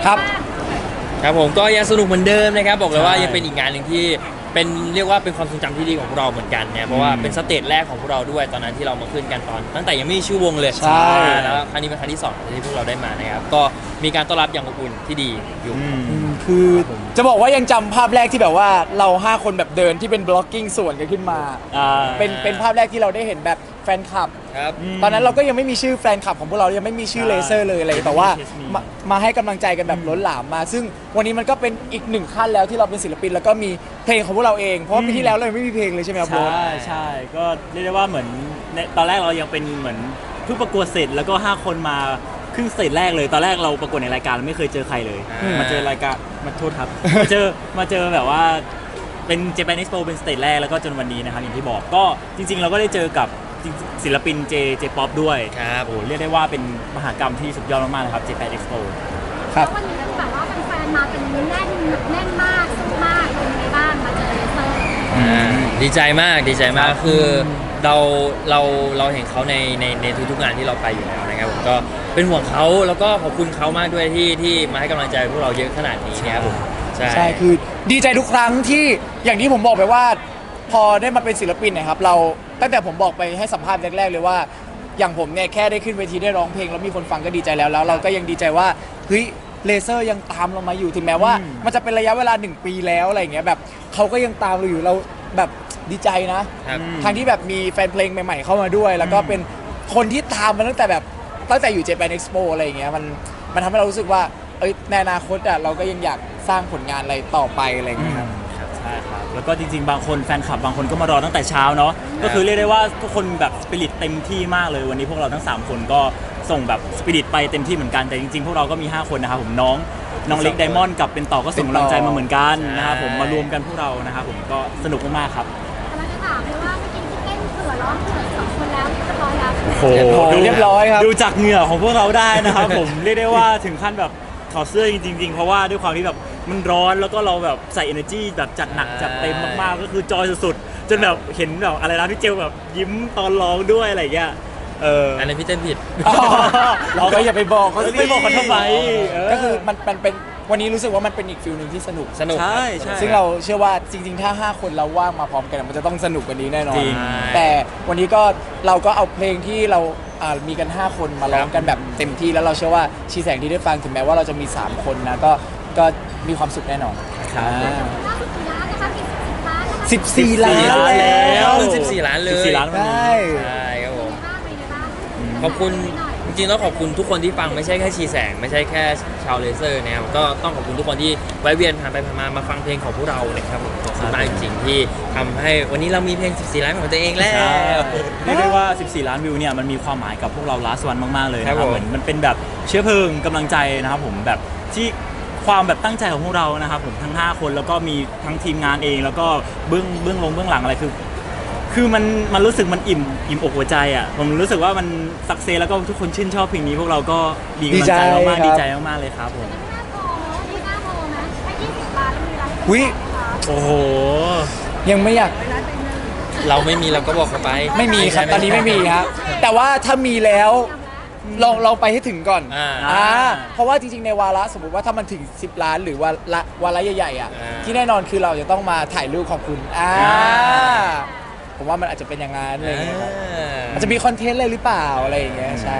ครับครับผมก็ยังสนุกเหมือนเดิมนะครับบอกเลยว่ายังเป็นอีกงานหนึ่งที่เป็นเรียกว่าเป็นความทรงจำที่ดีของพวกเราเหมือนกันเนี่ยเพราะว่าเป็นสเตจแรกของพวกเราด้วยตอนนั้นที่เรามาขึ้นกันตอนตั้งแต่ยังไม่มีชื่อวงเลยใช่แล้วครั้งนี้เป็นครั้งที่2ที่พวกเราได้มานะครับก็มีการต้อนรับอย่างอบอุ่นที่ดีอยู่คือจะบอกว่ายังจำภาพแรกที่แบบว่าเรา5คนแบบเดินที่เป็นบล็อกกิ้งส่วนกันขึ้นมาเป็นภาพแรกที่เราได้เห็นแบบแฟนคลับตอนนั้นเราก็ยังไม่มีชื่อแฟนคลับของพวกเรายังไม่มีชื่อเลเซอร์เลยอะไรแต่ว่ามาให้กำลังใจกันแบบล้นหลามมาซึ่งวันนี้มันก็เป็นอีกหนึ่งขั้นแล้วที่เราเป็นศิลปินแล้วก็มีเพลงของพวกเราเองเพราะว่าปีที่แล้วเราไม่มีเพลงเลยใช่ไหมครับโบ๊ทใช่ก็เรียกได้ว่าเหมือนตอนแรกเรายังเป็นเหมือนเพิ่งประกวดเสร็จแล้วก็5คนมาครึ่งสเตจแรกเลยตอนแรกเราประกวดในรายการไม่เคยเจอใครเลยมาเจอรายการมาโทษครับมาเจอแบบว่าเป็น Japan Expo เป็นสเตจแรกแล้วก็จนวันนี้นะครับอย่างที่บอกก็จริงๆเราก็ได้เจอกับศิลปิน J-Pop ด้วยครับโอ้เรียกได้ว่าเป็นมหากรรมที่สุดยอดมากๆเลยครับ Japan Expo ครับวันนี้แบบว่าแฟนๆมาเป็นแน่นมากสุดมากเป็นไงบ้างมาเจอเลเซอร์ดีใจมากคือเราเห็นเขาในทุกๆงานที่เราไปอยู่แล้วนะครับผมก็เป็นห่วงเขาแล้วก็ขอบคุณเขามากด้วยที่มาให้กำลังใจพวกเราเยอะขนาดนี้นะครับผมใช่คือดีใจทุกครั้งที่อย่างที่ผมบอกไปว่าพอได้มาเป็นศิลปินนะครับเราตั้งแต่ผมบอกไปให้สัมภาษณ์แรกๆเลยว่าอย่างผมเนี่ยแค่ได้ขึ้นเวทีได้ร้องเพลงแล้วมีคนฟังก็ดีใจแล้วเราก็ยังดีใจว่าเฮ้ยเลเซอร์ยังตามเรามาอยู่ถึงแม้ว่ามันจะเป็นระยะเวลา1 ปีแล้วอะไรอย่างเงี้ยแบบเขาก็ยังตามเราอยู่เราแบบดีใจนะทางที่แบบมีแฟนเพลงใหม่ๆเข้ามาด้วยแล้วก็เป็นคนที่ตามมาตั้งแต่อยู่ Japan Expo อะไรอย่างเงี้ยมันทำให้เรารู้สึกว่าในอนาคตอ่ะเราก็ยังอยากสร้างผลงานอะไรต่อไปอะไรอย่างเงี้ยครับใช่ครับแล้วก็จริงๆบางคนแฟนคลับบางคนก็มารอตั้งแต่เช้าเนาะก็คือเรียกได้ว่าทุกคนแบบสปิริตเต็มที่มากเลยวันนี้พวกเราทั้ง3คนก็ส่งแบบสปิริตไปเต็มที่เหมือนกันแต่จริงๆพวกเราก็มี5คนนะครับผมน้องเล็กไดมอนด์กับเป็นต่อก็ส่งกำลังใจมาเหมือนกันนะครับผมมารวมกันพวกเรานะครับผมก็สนุกมากๆครับกำลังจะถามเลยว่าเมื่อกี้ที่เต้นเผื่อร้องเผื่อ2 คนแล้วเรียบร้อยแล้วโอ้โหเรียบร้อยครับดูจากเหงื่อของพวกเราได้นะครับผมเรียกได้ว่าถึงขั้นแบบถอดเสื้อจริงๆเพราะว่าด้วยความที่แบบมันร้อนแล้วก็เราแบบใส่ energy แบบจัดหนักจัดเต็มมากๆก็คือจอยสุดๆจนแบบเห็นแบบอะไรนะพี่เจลแบบยิ้มตอนร้องด้วยอะไรอย่างเงี้ยอันนี้พี่เต้นผิดเราก็อย่าไปบอกเขาไม่บอกเขาทำไมก็คือมันเป็นวันนี้รู้สึกว่ามันเป็นอีกฟิลหนึ่งที่สนุกใช่ซึ่งเราเชื่อว่าจริงๆถ้า5 คนเราว่างมาพร้อมกันมันจะต้องสนุกกว่านี้แน่นอนแต่วันนี้ก็เราก็เอาเพลงที่เรามีกัน5 คนมาร้องกันแบบเต็มที่แล้วเราเชื่อว่าชีแสงที่ได้ฟังถึงแม้ว่าเราจะมี3 คนนะก็มีความสุขแน่นอนครับ 14 ล้านแล้ว14 ล้านเลย 14 ล้านใช่ครับผมขอบคุณจริงๆต้องขอบคุณทุกคนที่ฟังไม่ใช่แค่ชีแสงไม่ใช่แค่ชาวเลเซอร์นะครับก็ต้องขอบคุณทุกคนที่แวะเวียนผ่านไปผ่านมาฟังเพลงของพวกเรานะครับขอบคุณมากจริงๆที่ทำให้วันนี้เรามีเพลง14 ล้านของตัวเองแล้วเรียกได้ว่า14 ล้านวิวเนี่ยมันมีความหมายกับพวกเรา last one มากๆเลยนะครับเหมือนมันเป็นแบบเชื้อเพลิงกำลังใจนะครับผมแบบที่ความแบบตั้งใจของพวกเรานะครับผมทั้ง5 คนแล้วก็มีทั้งทีมงานเองแล้วก็เบื้องหลังอะไรคือมันรู้สึกมันอิ่มอกหัวใจอ่ะผมรู้สึกว่ามันสักเซแล้วก็ทุกคนชื่นชอบเพลงนี้พวกเราก็ดีกำลังใจมากๆดีใจมากๆเลยครับผมนี่น่าโทรไหมให้20 ล้านแล้วมีอะไรโอ้โหยังไม่อยากเราไม่มีเราก็บอกเขาไปไม่มีครับตอนนี้ไม่มีครับแต่ว่าถ้ามีแล้วลองไปให้ถึงก่อนเพราะว่าจริงๆในวาระสมมติว่าถ้ามันถึง10 ล้านหรือวาระใหญ่ๆอ่ะที่แน่นอนคือเราจะต้องมาถ่ายรูปขอบคุณผมว่ามันอาจจะเป็นอย่างนั้นอะไรอย่างเงี้ยครับอาจจะมีคอนเทนต์อะไรหรือเปล่าอะไรอย่างเงี้ยใช่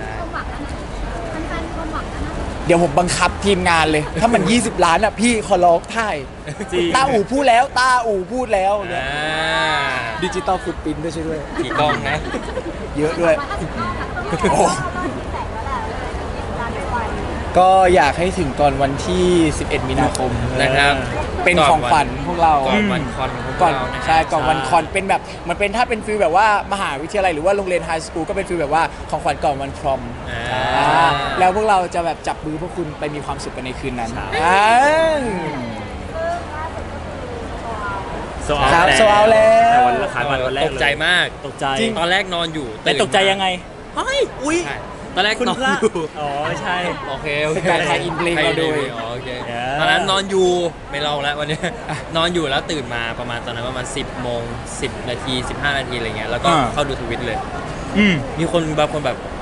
เดี๋ยวผมบังคับทีมงานเลยถ้ามัน20 ล้านอ่ะพี่ขอร้องถ่ายตาอู่พูดแล้วเนี่ยดิจิตอลฟุตปรินท์ด้วยใช่ด้วยกี่กล้องนะเยอะด้วยก็อยากให้ถึงก่อนวันที่11 มีนาคมนะครับเป็นของขวัญพวกเราก่อนวันคอนก่อนใช่ก่อนวันคอนเป็นแบบมันเป็นถ้าเป็นฟีลแบบว่ามหาวิทยาลัยหรือว่าโรงเรียนไฮสคูลก็เป็นฟีลแบบว่าของขวัญก่อนวันพรอมแล้วพวกเราจะแบบจับมือพวกคุณไปมีความสุขกันในคืนนั้นครับโซเอาแล้วแต่วันขายวันแรกตกใจมากตกใจตอนแรกนอนอยู่แต่ตกใจยังไงเฮ้ยอุ้ยตอนแรกนอนอยู่อ๋อใช่โอเคการไทยอินเพลงเราด้วยโอเคตอนนั้นนอนอยู่ไม่ลองแล้ววันนี้นอนอยู่แล้วตื่นมาประมาณตอนนั้นประมาณ10 โมง 10 นาที 15 นาทีอะไรเงี้ยแล้วก็เข้าดูทวิตเลยมีคนบางคนแบบ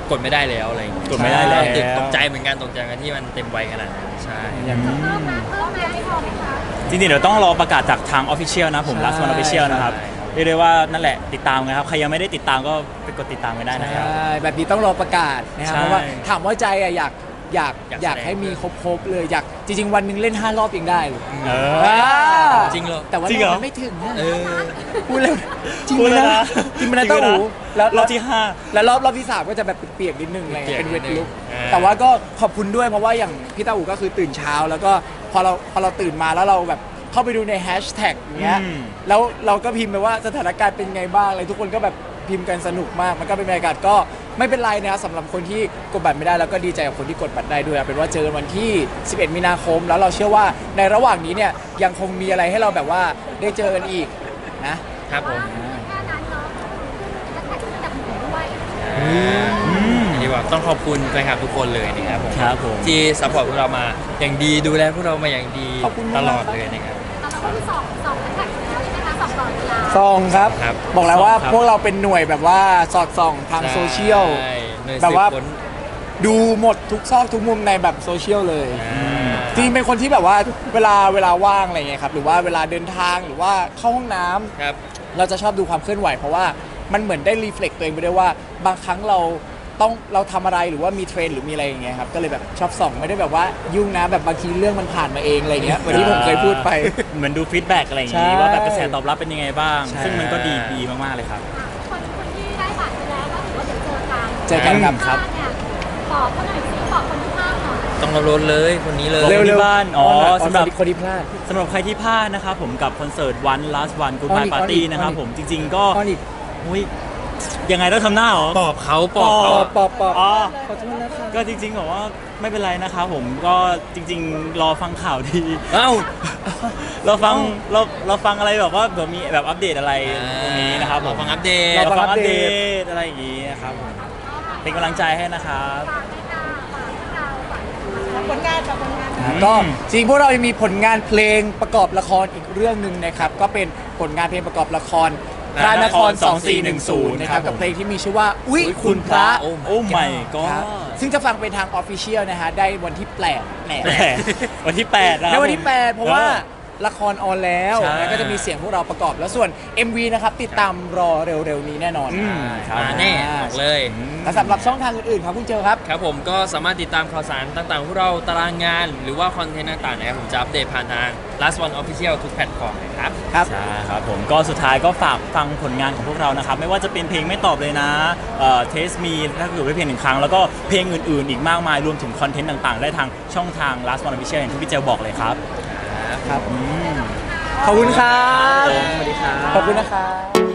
กดไม่ได้แล้วอะไรอย่างเงี้ยกดไม่ได้แล้วตกใจเหมือนกันที่มันเต็มวัยขนาดนั้นใช่เพิ่มไหมให้พอไหมคะจริงๆเดี๋ยวต้องรอประกาศจากทาง Official นะผม Last One Official นะครับเรียกได้ว่านั่นแหละติดตามกันครับใครยังไม่ได้ติดตามก็ไปกดติดตามกันได้นะครับใช่แบบนี้ต้องรอประกาศนะครับใช่เพราะว่าถามว่าใจอะอยากให้มีครบเลยอยากจริงๆวันหนึงเล่น5 รอบยังได้เลยเอจริงเหรอแต่ว่าจริงเหรอมันไม่ถึงนะเออพูดเลยจริงพูดเลยนะนะจริงมันนะจริงเต้าหูนะแล้วรอบที่แล้วรอบที่ 3ก็จะแบบเปียกๆนิดนึงอะไรเปียกๆเป็นเวทนิดนึงลุกอ่าแต่ว่าก็ขอบคุณด้วยเพราะว่าอย่างพี่เต้าหูก็คือตื่นเช้า แล้วก็พอเราตื่นมาแล้วเราแบบเข้าไปดูในแฮชแท็กอย่างเงี้ยอืมแล้วเราก็พิมพ์ไปว่าสถานการณ์เป็นไงบ้างอะไรทุกคนก็แบบพิมพ์กันสนุกมากมันก็เป็นบรรยากาศก็ไม่เป็นไรนะครับสำหรับคนที่กดบัตรไม่ได้แล้วก็ดีใจกับคนที่กดบัตรได้ด้วยเอาเป็นว่าเจอกันวันที่ 11 มีนาคม แล้วเราเชื่อว่าในระหว่างนี้เนี่ยยังคงมีอะไรให้เราแบบว่าได้เจอกันอีกนะครับผมแค่นั้นเนาะแล้วแต่ที่จับหนูด้วยดีกว่าต้องขอบคุณแฟนคลับทุกคนเลยนะครับผมครับผมที่ซัพพอร์ตพวกเรามาอย่างดีดูแลพวกเรามาอย่างดีขอบคุณตมากลอดเลยนะครับเราก็ที่สองแท็กแล้วใช่ไหมคะ2 ตลอดเวลาซองครับครับบอกแล้วว่าครับพวกเราเป็นหน่วยแบบว่าสอดส่องทางโซเชียลใช่หน่วยแบบว่าสืค้นดูหมดทุกซอกทุกมุมในแบบโซเชียลเลยอ่าจริงๆเป็นคนที่แบบว่าเวลาว่างอะไรเงี้ยครับหรือว่าเวลาเดินทางหรือว่าเข้าห้องน้ำครับเราจะชอบดูความเคลื่อนไหวเพราะว่ามันเหมือนได้รีเฟล็กตัวเองไปด้วยว่าบางครั้งเราทำอะไรหรือว่ามีเทรนด์หรือมีอะไรอย่างเงี้ยครับก็เลยแบบชอบส่องไม่ได้แบบว่ายุ่งนะแบบบางทีเรื่องมันผ่านมาเองอะไรเงี้ยเหมือนที่ผมเคยพูดไปเหมือนดูฟีดแบ็กอะไรอย่างใช่นี้ว่าแบบกระแสตอบรับเป็นยังไงบ้างใช่ซึ่งมันก็ดีมากๆเลยครับคนที่ได้บัตรไปแล้วก็ถือว่าเดี๋ยวเจอกันเจอกันครับครับเนี่ยบอกเขาหน่อยสิบอกคนที่ภาคหน่อยต้องรับรถเลยคนนี้เลยเร็ว ที่บ้านอ๋อสำหรับคนที่พลาดสำหรับใครที่พลาดนะครับผมกับคอนเสิร์ต One Last One อ้ Goodbye อนอีก Party อ้อนอีกนะครับผมจริง ๆ ก็อ้อนอีกอุ้ยยังไงต้องทำหน้าเหรอปอบเขาปอบเขาปอบอ๋อขอโทษนะครับก็จริงๆบอกว่าไม่เป็นไรนะครับผมก็จริง ๆ รอฟังข่าวดีเอ้าเราฟังอะไรแบบว่าเผื่อมีแบบอัปเดตอะไรตรงนี้นะครับผมฟังอัปเดตเราฟังอัปเดอัปเดตอะไรอย่างนี้นะครับผมเป็นกำลังใจให้นะครับฝากให้เราฝากให้เราฝากให้เราผลงานกับผลงานก็จริงพวกเรายังมีผลงานเพลงประกอบละครอีกเรื่องหนึ่งนะครับก็เป็นผลงานเพลงประกอบละครพระนคร 2410 นะครับกับเพลงที่มีชื่อว่าอุ๊ยคุณพระโอ้โอ้ไม่ก็ครับซึ่งจะฟังเป็นทาง Official นะฮะได้วันที่8 วันที่8นะคในรับวันที่ 8 เพราะว่าละครออนแล้วใช่แล้วก็จะมีเสียงพวกเราประกอบแล้วส่วน MV นะครับติดตามรอเร็วๆนี้แน่นอนครับมาแน่บอกเลยและสำหรับช่องทางอื่นๆครับคุณเจลครับครับผมก็สามารถติดตามข่าวสารต่างๆของพวกเราตารางงาน หรือว่าคอนเทนต์ต่างๆนะครับผมจะอัปเดตผ่านทาง Last One Official ทุกแพลตฟอร์มนะครับครับใช่ครับผมก็สุดท้ายก็ฝากฟังผลงานของพวกเรานะครับ ไม่ว่าจะเป็นเพลงไม่ตอบเลยนะเทสมีถ้าเกิดไว้เพียง1 ครั้ง แล้วก็เพลงอื่นๆ อีกมากมายรวมถึงคอนเทนต์ต่างๆ ได้ทางช่องทาง Last One Official อย่างที่พี่เจลบอกเลยครับครับ ขอบคุณครับสวัสดีครับขอบคุณนะครับ